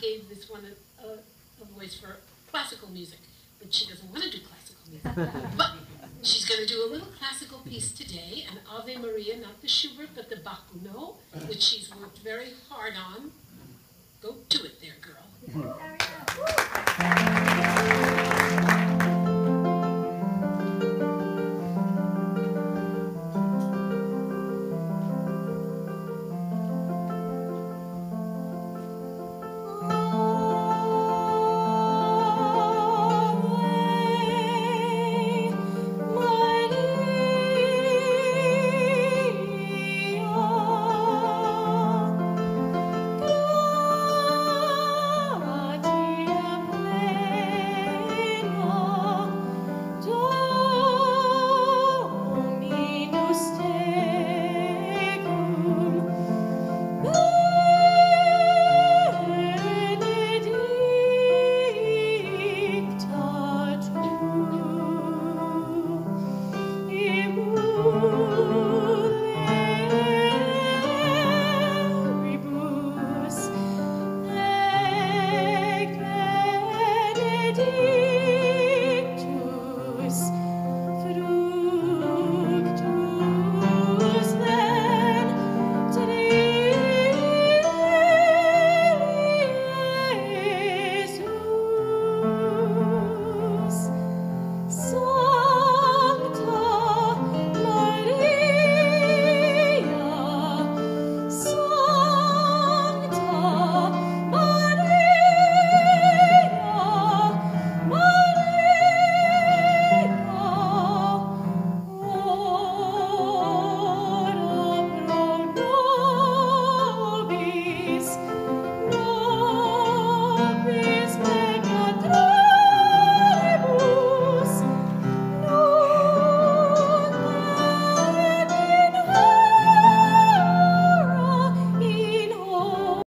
gave this one a voice for classical music, but she doesn't want to do classical music. But she's going to do a little classical piece today, an Ave Maria, not the Schubert, but the Bakuno, which she's worked very hard on. Go do it there, girl.